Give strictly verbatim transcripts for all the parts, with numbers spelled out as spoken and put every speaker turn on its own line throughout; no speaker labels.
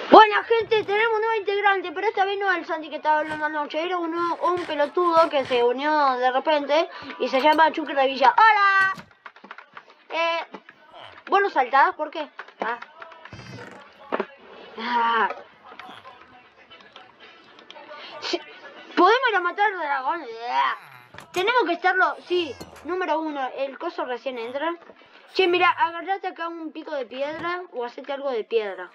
Buena gente, tenemos un nuevo integrante, pero esta vez no el Santi que estaba hablando anoche, era uno, un pelotudo que se unió de repente y se llama Chucky Revilla. ¡Hola! Eh, ¿vos no saltás? ¿Por qué? Ah. Ah. Sí. ¿Podemos ir a matar al dragón? Tenemos que estarlo, sí, número uno, el coso recién entra. Che, mira, agarrate acá un pico de piedra o hacete algo de piedra.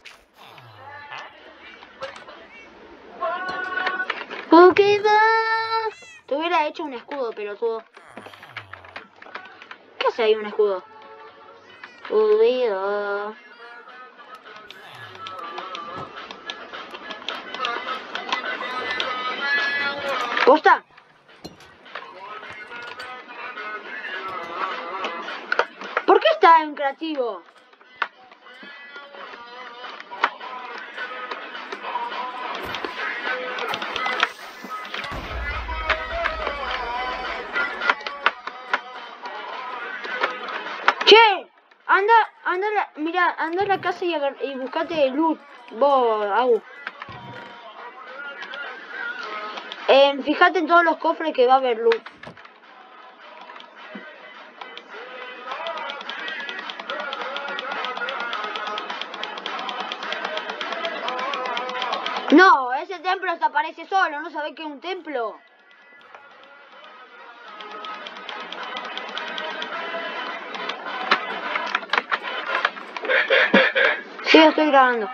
Ok, va. Te hubiera hecho un escudo, pelotudo. ¿Qué hace ahí un escudo? Olvido. ¿Posta? ¿Por qué está en creativo? Che, anda, anda, la, mira, anda a la casa y, agar, y buscate loot, vos, Agu. Eh, fíjate en todos los cofres que va a haber loot. No, ese templo hasta aparece solo, ¿no sabés que es un templo? Sí, estoy grabando.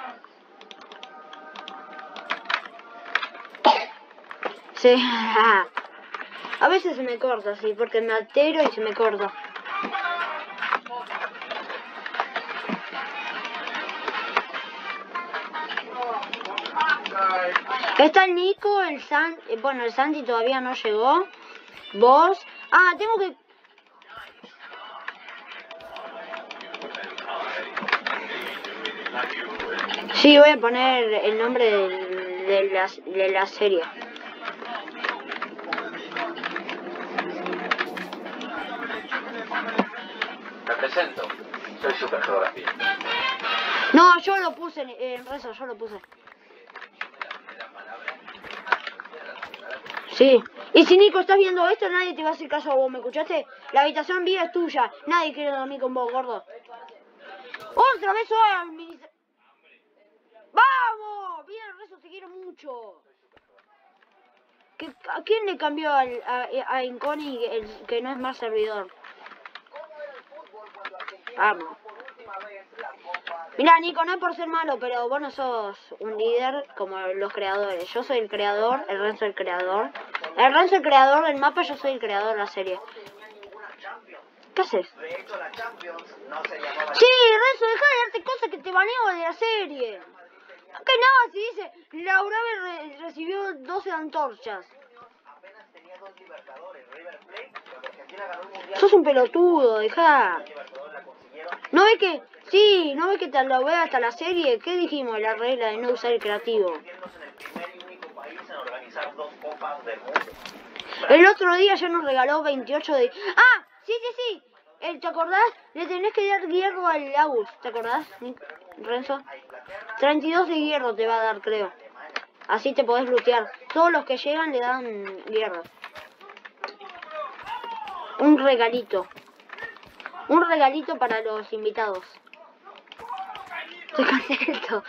Sí, a veces se me corta, sí, porque me altero y se me corta. Está el Nico, el San... Bueno, el Santi todavía no llegó. Vos... Ah, tengo que... Sí, voy a poner el nombre de, de, la, de la serie.
Me presento, soy Super Geografía.
No, yo lo puse en, en rezo, yo lo puse. Sí. Y si Nico estás viendo esto, nadie te va a hacer caso a vos, ¿me escuchaste? La habitación viva es tuya, nadie quiere dormir con vos, gordo. ¡Otra vez soy administrador! ¡Vamos! Bien, rezo, te quiero mucho. ¿Qué, ¿A quién le cambió al, a, a Inconi el que no es más servidor? Vamos. Mira, Nico, no es por ser malo, pero vos no sos un líder como los creadores. Yo soy el creador, el Renzo el creador. El Renzo el creador del mapa, yo soy el creador de la serie. ¿Qué haces? Sí, Renzo, deja de darte cosas que te baneo de la serie. Que no, si dice, Laura re recibió doce antorchas. Sos un pelotudo, deja. ¿No ves que? Sí, ¿no ves que te lo veo hasta la serie? ¿Qué dijimos? La regla de no usar el creativo. El otro día ya nos regaló veintiocho de... ¡Ah! Sí, sí, sí. ¿Te acordás? Le tenés que dar hierro al Agus. ¿Te acordás, Renzo? treinta y dos de hierro te va a dar, creo. Así te podés lootear. Todos los que llegan le dan hierro. Un regalito. Un regalito para los invitados. Estoy contento.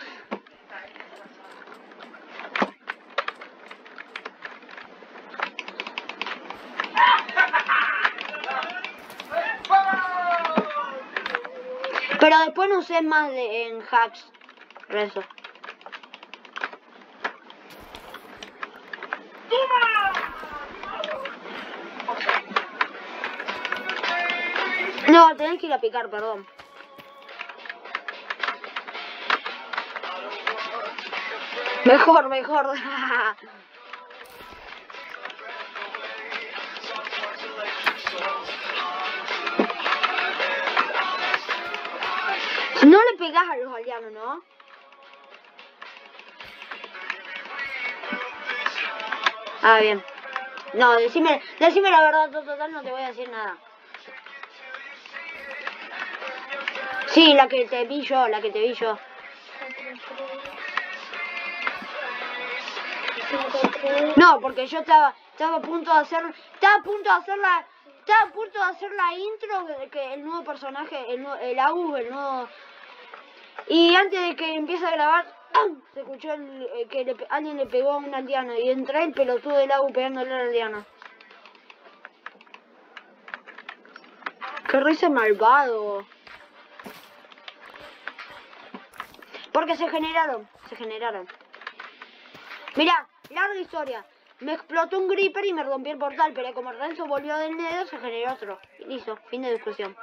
Pero después no usé más de, en hacks. Rezo. No, tenés que ir a picar, perdón. Mejor, mejor. No le pegás a los aldeanos, ¿no? Ah, bien. No, decime, decime la verdad, total, no te voy a decir nada. Sí, la que te vi yo, la que te vi yo. No, porque yo estaba, estaba a punto de hacer, estaba a punto de hacer la, estaba a punto de hacer la intro de que el nuevo personaje, el, el Agus, el nuevo, y antes de que empiece a grabar, ¡pam!, se escuchó el, el que le, alguien le pegó a una aldeana y entré el pelotudo del Agus pegándole a la aldeana. ¡Qué risa malvado! Porque se generaron, se generaron. Mirá, larga historia. Me explotó un Creeper y me rompió el portal, pero como Renzo volvió del Nether, se generó otro. Y listo, fin de discusión.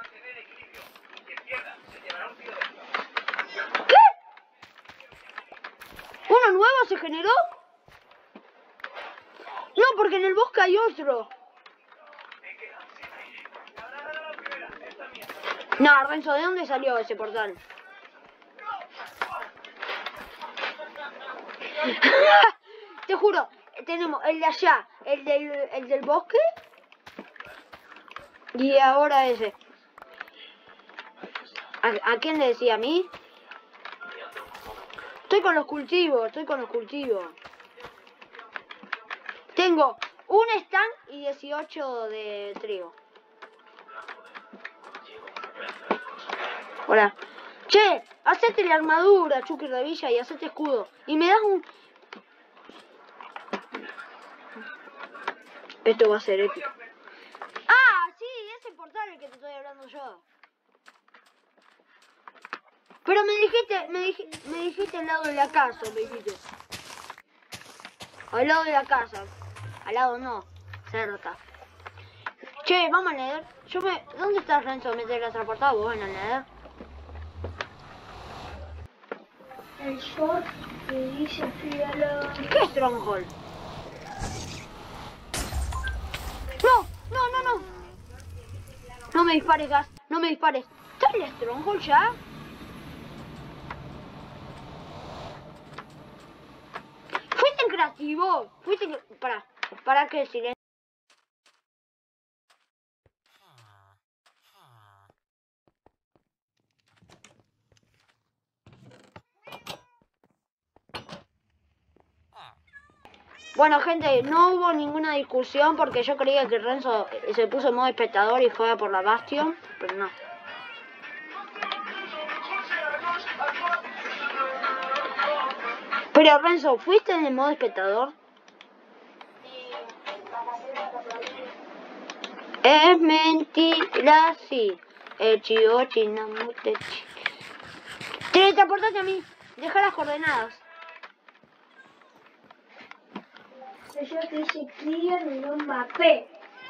¿Qué? ¿Uno nuevo se generó? No, porque en el bosque hay otro. No, Renzo, ¿de dónde salió ese portal? Te juro, tenemos el de allá, el del, el del bosque y ahora ese. ¿A, a quién le decía? ¿A mí? Estoy con los cultivos, estoy con los cultivos. Tengo un stand y dieciocho de trigo. Hola. Che, hacete la armadura, Chucky Revilla, y hacete escudo. Y me das un... Esto va a ser épico. Ah, sí, ese portal el que te estoy hablando yo. Pero me dijiste, me dijiste, me dijiste al lado de la casa, me dijiste. Al lado de la casa. Al lado no, cerca. Che, vamos a leer. Yo me... ¿Dónde está Renzo? ¿Me teletransportado vos en el Nether?
El short que dice fíjalo.
¿Qué es Stronghold? No, no, no, no. No me dispares, Gas. No me dispares. ¿Está el Stronghold ya? Fuiste en creativo. Fuiste en... Para, para que el silencio. Bueno, gente, no hubo ninguna discusión porque yo creía que Renzo se puso en modo espectador y fue por la Bastion, pero no. Pero Renzo, ¿fuiste en el modo espectador? Es mentira, sí. El chido chinamute. Teletransportate a mí. Deja las coordenadas.
Yo te dice Clear y no mapé.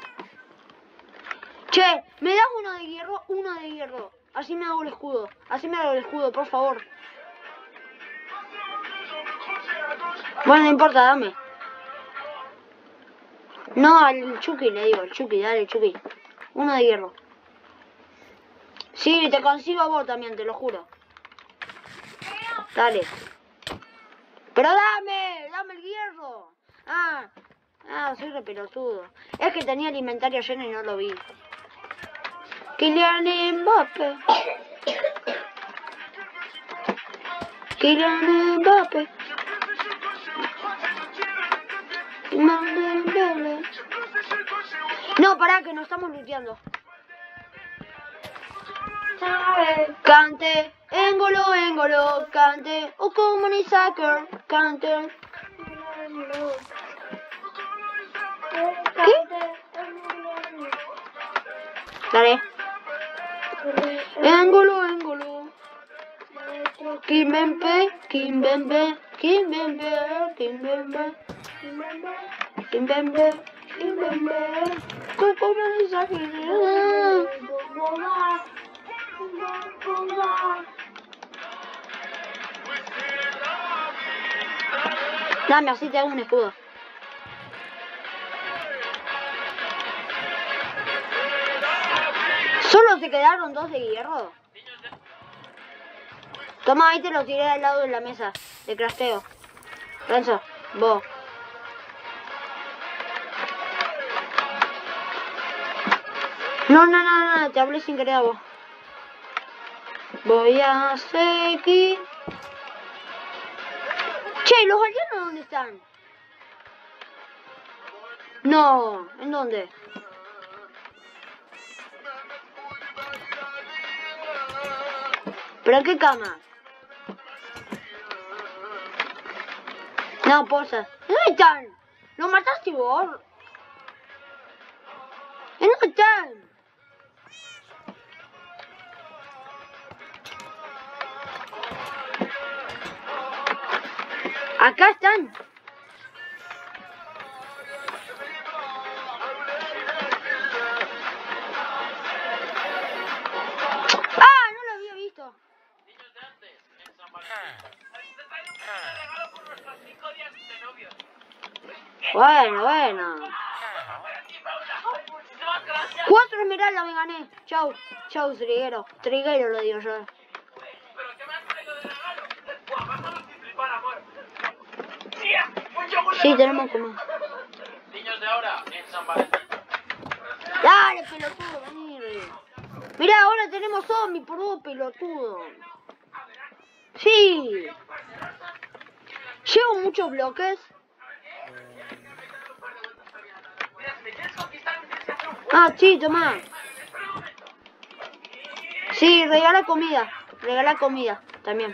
Che, ¿me das uno de hierro? Uno de hierro. Así me hago el escudo. Así me hago el escudo, por favor. Bueno, no importa, dame. No, al Chucky le digo, el Chucky, dale, Chucky. Uno de hierro. Sí, te consigo a vos también, te lo juro. Dale. Pero dame, dame el hierro. Ah, ah, soy re pelotudo. Es que tenía el inventario lleno y no lo vi. Kylian Mbappé. Kylian Mbappé. No, pará, que nos estamos luteando. Cante, engolo, engolo, cante, o como ni soccer, cante. ¿Qué? Dale. Engolo, engolo. Kimbembe, kimbembe, kimbembe, kimbembe, kimbembe, kimbembe. Como ni soccer. Dame, así te hago un escudo. ¿Solo te quedaron dos de hierro? Toma, ahí te lo tiré al lado de la mesa de crafteo. Renzo, vos. No, no, no, no, te hablé sin querer a vos. Voy a seguir Che, ¿los aldeanos dónde están? No, ¿en dónde? ¿Pero en qué cama? No, posa. ¿Dónde están? ¿Los mataste vos? ¿En dónde están? Acá están. Ah, no lo había visto. Bueno, bueno. Cuatro esmeraldas me gané. Chau, chau, triguero. Triguero lo digo yo. Sí, tenemos como.
Niños de ahora en San Valentín.
Dale, pelotudo, vení. Mirá, ahora tenemos zombies por vos, pelotudo. Sí. Llevo muchos bloques. Ah, sí, tomá. Sí, regala comida. Regala comida también.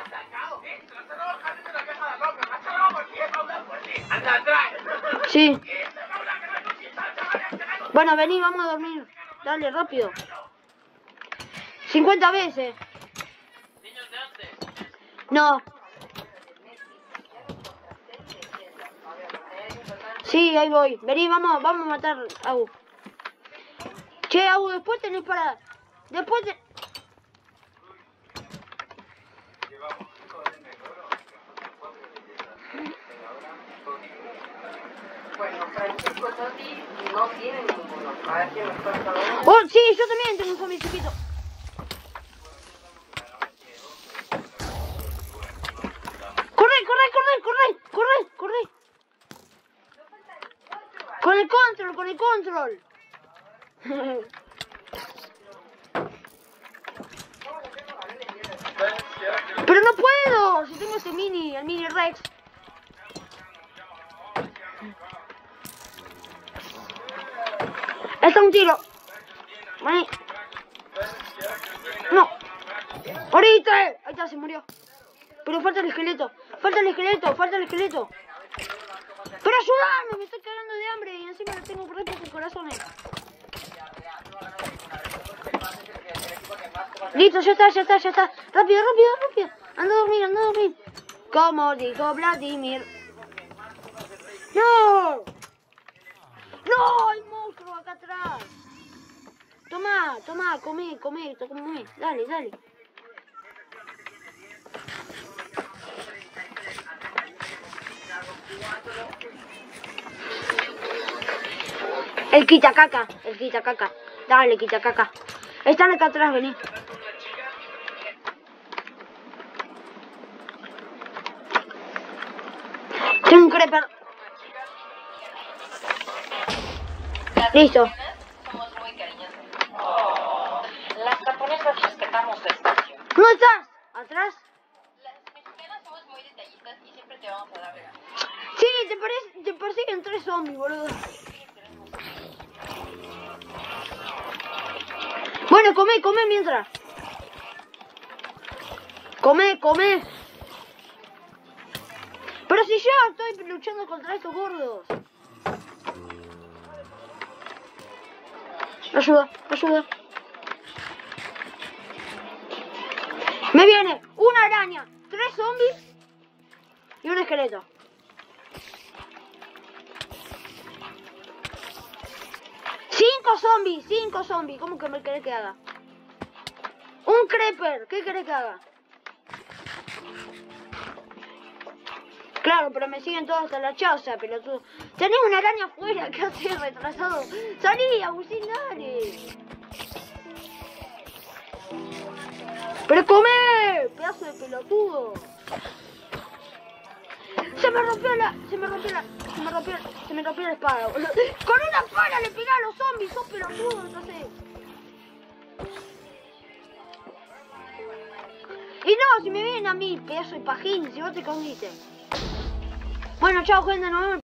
Sí. Bueno, vení, vamos a dormir. Dale, rápido. cincuenta veces. No. Sí, ahí voy. Vení, vamos, vamos a matar a Agu. Che, Agu, después tenés para... Después te...
Bueno, Francisco Totti no tiene ninguno. A ver si nos pasa uno.
Oh, sí, yo también tengo un zombie chiquito. Corre, corre, corre, corre, corre, corre. Con el control, con el control. Pero no puedo, si tengo ese mini, el mini Rex. Está un tiro. Vení. No. Ahorita. Ahí está, se murió. Pero falta el esqueleto. Falta el esqueleto, falta el esqueleto. Pero ayúdame, me estoy cagando de hambre y encima no tengo re pocos corazones. Listo, ya está, ya está, ya está. Rápido, rápido, rápido. Anda a dormir, anda a dormir. Como dijo Vladimir. ¡No! ¡No! Hay monstruo acá atrás. Toma, toma, come, come, come. Dale, dale. El quita caca, el quita caca. Dale, quita caca. Están acá atrás, vení. Tengo un creeper. Listo.
Somos muy cariñosas. Las japonesas respetamos su espacio.
¿Dónde estás? ¿Atrás?
Las mexicanas somos muy detallistas y siempre te vamos a dar regalo.
Sí, te, parece, te persiguen tres zombies, boludo. Bueno, come, come mientras. Come, come. Pero si yo estoy luchando contra estos gordos. Ayuda, ayuda. Me viene una araña, tres zombies y un esqueleto. Cinco zombies, cinco zombies. ¿Cómo que me querés que haga? Un creeper, ¿qué querés que haga? Claro, pero me siguen todos hasta la choza, pelotudo. Tenés una araña afuera, ¿qué haces, retrasado? Salí, Agustín, dale. ¡Pero come! ¡Pedazo de pelotudo! Se me rompió la... Se me rompió la... Se me rompió... Se me rompió la espada, boludo. ¡Con una espada le pegá a los zombies! ¡Sos pelotudo! No sé. Y no, si me vienen a mí, pedazo de pajín, si vos te comiste. Bueno, chao gente, nos vemos.